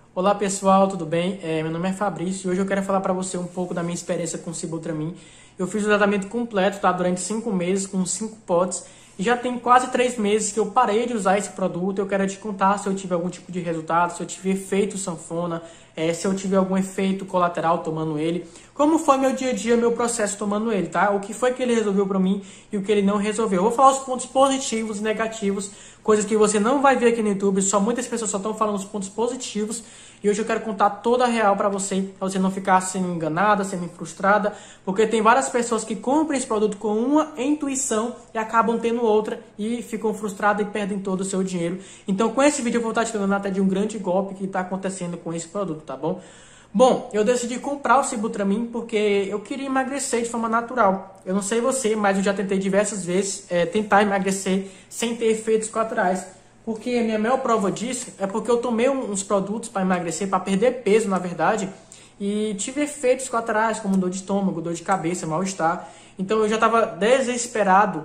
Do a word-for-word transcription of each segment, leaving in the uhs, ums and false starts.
Olá pessoal, tudo bem? É, meu nome é Fabrício e hoje eu quero falar para você um pouco da minha experiência com o Sibutramine. Eu fiz o tratamento completo, tá? Durante cinco meses, com cinco potes. E já tem quase três meses que eu parei de usar esse produto. Eu quero te contar se eu tive algum tipo de resultado, se eu tive efeito sanfona, é, se eu tive algum efeito colateral tomando ele. Como foi meu dia a dia, meu processo tomando ele, tá? O que foi que ele resolveu para mim e o que ele não resolveu. Eu vou falar os pontos positivos e negativos, coisas que você não vai ver aqui no YouTube. Só muitas pessoas só estão falando os pontos positivos. E hoje eu quero contar toda a real para você, para você não ficar sendo enganada, sendo frustrada, porque tem várias pessoas que compram esse produto com uma intuição e acabam tendo outra e ficam frustradas e perdem todo o seu dinheiro. Então com esse vídeo eu vou estar te falando até de um grande golpe que está acontecendo com esse produto, tá bom? Bom, eu decidi comprar o Sibutramine porque eu queria emagrecer de forma natural. Eu não sei você, mas eu já tentei diversas vezes é, tentar emagrecer sem ter efeitos colaterais. Porque a minha maior prova disso é porque eu tomei uns produtos para emagrecer, para perder peso, na verdade, e tive efeitos colaterais, como dor de estômago, dor de cabeça, mal-estar. Então eu já estava desesperado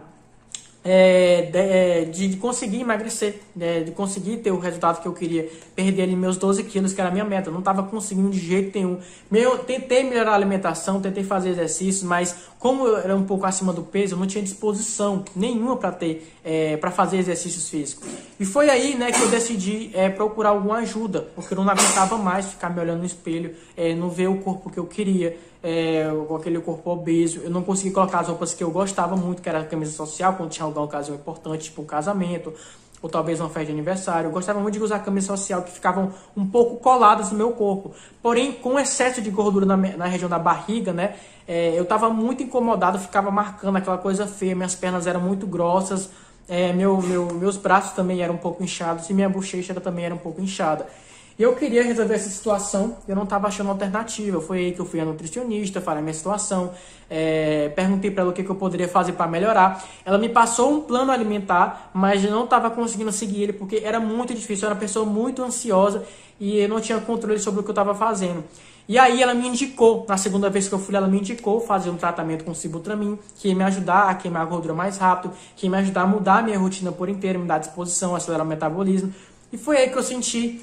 é, de, de conseguir emagrecer, de, de conseguir ter o resultado que eu queria, perder ali meus doze quilos, que era a minha meta. Eu não estava conseguindo de jeito nenhum. Meu, tentei melhorar a alimentação, tentei fazer exercícios, mas como eu era um pouco acima do peso, eu não tinha disposição nenhuma para ter, é, para fazer exercícios físicos. E foi aí, né, que eu decidi é, procurar alguma ajuda, porque eu não aguentava mais ficar me olhando no espelho, é, não ver o corpo que eu queria, é, com aquele corpo obeso. Eu não conseguia colocar as roupas que eu gostava muito, que era a camisa social, quando tinha alguma ocasião importante, tipo um casamento, ou talvez uma festa de aniversário. Eu gostava muito de usar camisa social que ficavam um pouco coladas no meu corpo. Porém, com excesso de gordura na, na região da barriga, né, é, eu estava muito incomodado, ficava marcando aquela coisa feia, minhas pernas eram muito grossas, é, meu, meu, meus braços também eram um pouco inchados e minha bochecha também era um pouco inchada. E eu queria resolver essa situação, eu não estava achando alternativa. Foi aí que eu fui a nutricionista, falei a minha situação, é, perguntei para ela o que, que eu poderia fazer para melhorar. Ela me passou um plano alimentar, mas eu não estava conseguindo seguir ele porque era muito difícil. Eu era uma pessoa muito ansiosa e eu não tinha controle sobre o que eu estava fazendo. E aí ela me indicou, na segunda vez que eu fui, ela me indicou fazer um tratamento com Sibutramine, que ia me ajudar a queimar a gordura mais rápido, que ia me ajudar a mudar a minha rotina por inteiro, me dar disposição, acelerar o metabolismo. E foi aí que eu senti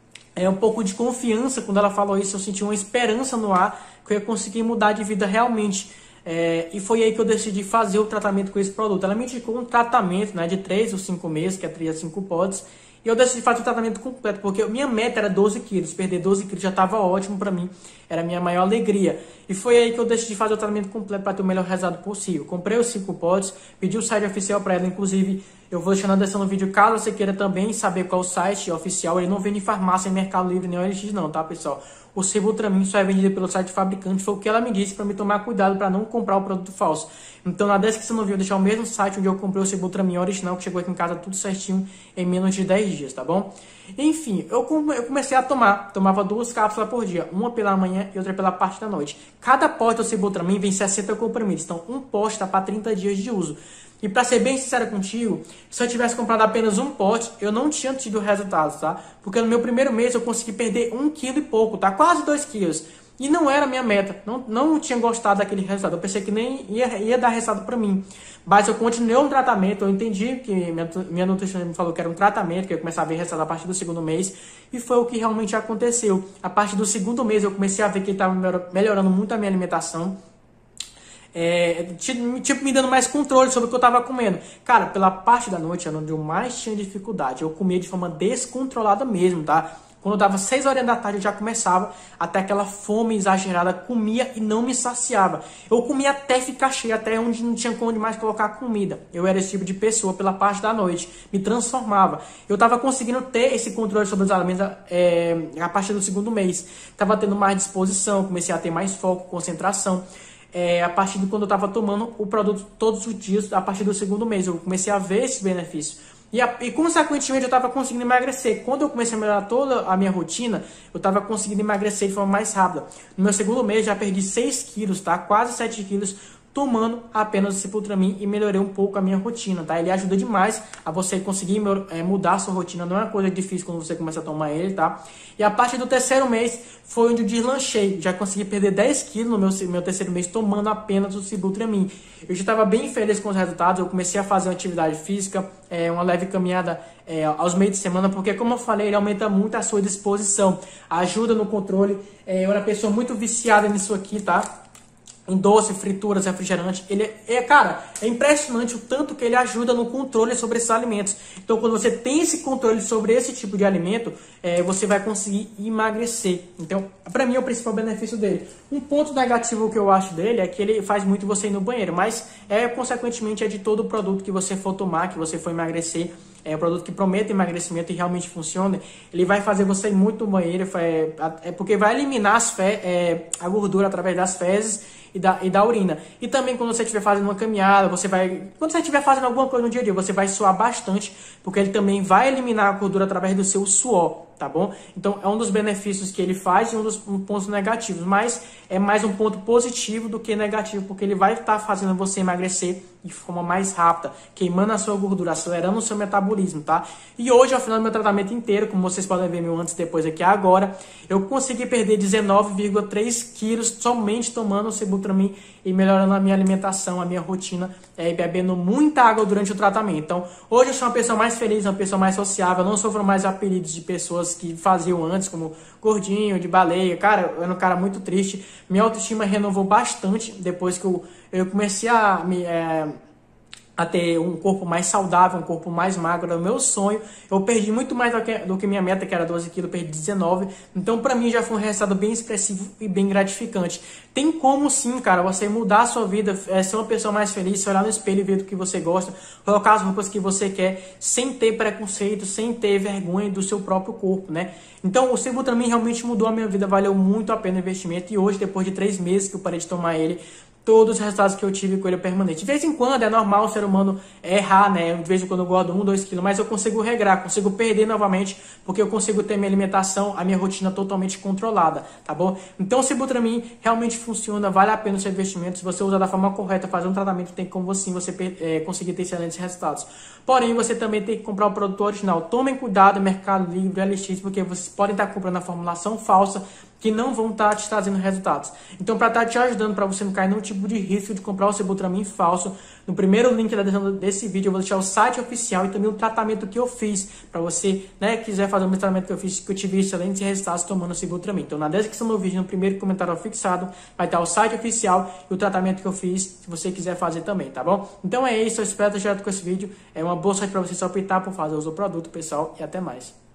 É um pouco de confiança. Quando ela falou isso, eu senti uma esperança no ar que eu ia conseguir mudar de vida realmente. É, e foi aí que eu decidi fazer o tratamento com esse produto. Ela me indicou um tratamento, né, de três ou cinco meses, que é três a cinco pods. E eu decidi fazer o tratamento completo, porque minha meta era doze quilos. Perder doze quilos já estava ótimo para mim. Era a minha maior alegria. E foi aí que eu decidi fazer o tratamento completo para ter o melhor resultado possível. Comprei os cinco pods, pedi o site oficial para ela. Inclusive, eu vou deixar na descrição do vídeo, caso você queira também saber qual é o site oficial. Ele não vende em farmácia, em Mercado Livre, nem O L X não, tá, pessoal? O Sibutramine só é vendido pelo site fabricante. Foi o que ela me disse para me tomar cuidado para não comprar o produto falso. Então, na descrição do vídeo, eu vou deixar o mesmo site onde eu comprei o Sibutramine original, que chegou aqui em casa tudo certinho em menos de dez dias, tá bom? Enfim, eu comecei a tomar. Tomava duas cápsulas por dia, uma pela manhã e outra pela parte da noite. Cada pote do Sibutramine vem sessenta comprimidos. Então, um pote está para trinta dias de uso. E para ser bem sincero contigo, se eu tivesse comprado apenas um pote, eu não tinha tido resultados, tá? Porque no meu primeiro mês eu consegui perder um quilo e pouco, tá? Quase dois quilos. E não era a minha meta, não, não tinha gostado daquele resultado. Eu pensei que nem ia, ia dar resultado para mim. Mas eu continuei um tratamento, eu entendi que minha, minha nutricionista me falou que era um tratamento, que eu ia começar a ver resultado a partir do segundo mês. E foi o que realmente aconteceu. A partir do segundo mês eu comecei a ver que ele estava melhorando muito a minha alimentação. É, tipo, me dando mais controle sobre o que eu estava comendo. Cara, pela parte da noite era onde eu mais tinha dificuldade. Eu comia de forma descontrolada mesmo, tá? Quando eu dava seis horas da tarde eu já começava até aquela fome exagerada, comia e não me saciava. Eu comia até ficar cheio, até onde não tinha onde mais colocar comida. Eu era esse tipo de pessoa pela parte da noite, me transformava. Eu estava conseguindo ter esse controle sobre os alimentos é, a partir do segundo mês. Estava tendo mais disposição, comecei a ter mais foco, concentração. É, a partir de quando eu estava tomando o produto todos os dias, a partir do segundo mês, eu comecei a ver esse benefício. E, a, e consequentemente, eu estava conseguindo emagrecer. Quando eu comecei a melhorar toda a minha rotina, eu estava conseguindo emagrecer de forma mais rápida. No meu segundo mês, já perdi seis quilos, tá? Quase sete quilos tomando apenas o Sibutramine e melhorei um pouco a minha rotina, tá? Ele ajuda demais a você conseguir é, mudar a sua rotina, não é uma coisa difícil quando você começa a tomar ele, tá? E a partir do terceiro mês foi onde eu deslanchei, já consegui perder dez quilos no meu, meu terceiro mês tomando apenas o Sibutramine. Eu já estava bem feliz com os resultados, eu comecei a fazer uma atividade física, é, uma leve caminhada é, aos meios de semana, porque como eu falei, ele aumenta muito a sua disposição, ajuda no controle, é, eu era uma pessoa muito viciada nisso aqui, tá? Em doce, frituras, refrigerante, ele é, cara, é impressionante o tanto que ele ajuda no controle sobre esses alimentos. Então, quando você tem esse controle sobre esse tipo de alimento, é, você vai conseguir emagrecer. Então, para mim, é o principal benefício dele. Um ponto negativo que eu acho dele é que ele faz muito você ir no banheiro, mas, é, consequentemente, é de todo o produto que você for tomar, que você for emagrecer, é um produto que promete emagrecimento e realmente funciona, ele vai fazer você ir muito no banheiro, é, é porque vai eliminar as fe, é, a gordura através das fezes e da, e da urina. E também quando você estiver fazendo uma caminhada, você vai, quando você estiver fazendo alguma coisa no dia a dia, você vai suar bastante, porque ele também vai eliminar a gordura através do seu suor, tá bom? Então é um dos benefícios que ele faz e um dos pontos negativos, mas é mais um ponto positivo do que negativo, porque ele vai estar fazendo você emagrecer de forma mais rápida, queimando a sua gordura, acelerando o seu metabolismo, tá? E hoje, ao final do meu tratamento inteiro, como vocês podem ver meu antes e depois aqui agora, eu consegui perder dezenove vírgula três quilos somente tomando o Sibutramine e melhorando a minha alimentação, a minha rotina, é, e bebendo muita água durante o tratamento. Então, hoje eu sou uma pessoa mais feliz, uma pessoa mais sociável, eu não sofro mais apelidos de pessoas que faziam antes, como gordinho, de baleia. Cara, eu era um cara muito triste. Minha autoestima renovou bastante depois que eu, eu comecei a me... É, a ter um corpo mais saudável, um corpo mais magro, era o meu sonho. Eu perdi muito mais do que, do que minha meta, que era doze quilos, eu perdi dezenove. Então, pra mim, já foi um resultado bem expressivo e bem gratificante. Tem como sim, cara, você mudar a sua vida, é, ser uma pessoa mais feliz, se olhar no espelho e ver do que você gosta, colocar as roupas que você quer, sem ter preconceito, sem ter vergonha do seu próprio corpo, né? Então, o Sibutramine realmente mudou a minha vida, valeu muito a pena o investimento. E hoje, depois de três meses que eu parei de tomar ele, todos os resultados que eu tive com ele permanente. De vez em quando é normal o ser humano errar, né? De vez em quando eu gordo um, dois quilos, mas eu consigo regrar, consigo perder novamente, porque eu consigo ter minha alimentação, a minha rotina totalmente controlada, tá bom? Então o Sibutramine realmente funciona, vale a pena o seu investimento. Se você usar da forma correta, fazer um tratamento, tem como sim você é, conseguir ter excelentes resultados. Porém, você também tem que comprar o produto original. Tomem cuidado, Mercado Livre, L X, porque vocês podem estar comprando a formulação falsa, que não vão estar te trazendo resultados. Então, para estar te ajudando, para você não cair nenhum tipo de risco de comprar o Sibutramine falso, no primeiro link da descrição desse vídeo eu vou deixar o site oficial e também o tratamento que eu fiz, para você, né, quiser fazer o mesmo tratamento que eu fiz, que eu tive excelentes resultados tomando o Sibutramine. Então, na descrição do vídeo, no primeiro comentário fixado, vai estar o site oficial e o tratamento que eu fiz, se você quiser fazer também, tá bom? Então é isso, eu espero ter ajudado com esse vídeo. É uma boa sorte para você só optar por fazer uso do produto, pessoal, e até mais.